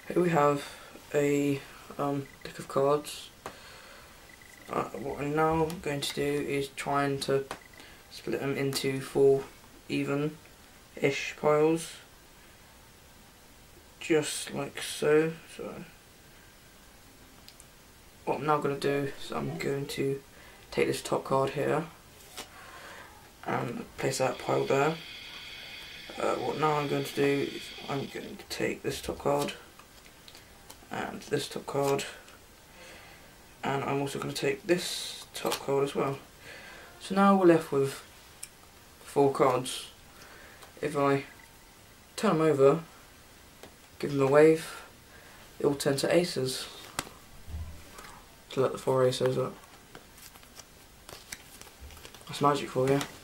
Here we have a deck of cards. What I'm now going to do is trying to split them into 4 even-ish piles, just like so. So what I'm now going to do is I'm going to take this top card here and place that pile there. What now I'm going to do is I'm going to take this top card and this top card, and I'm also going to take this top card as well. So now we're left with 4 cards. If I turn them over, give them a wave, they all turn to aces. So let the 4 aces up. That's magic for you.